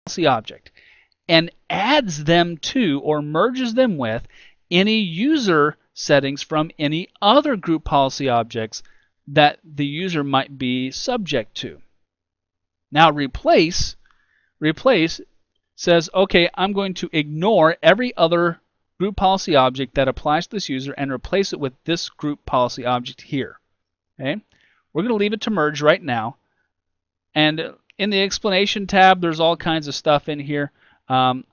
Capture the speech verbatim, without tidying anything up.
policy object and adds them to or merges them with any user settings from any other group policy objects that the user might be subject to. Now replace, replace says, okay, I'm going to ignore every other group policy object that applies to this user and replace it with this group policy object here. Okay? We're going to leave it to merge right now. And in the explanation tab, there's all kinds of stuff in here. Um,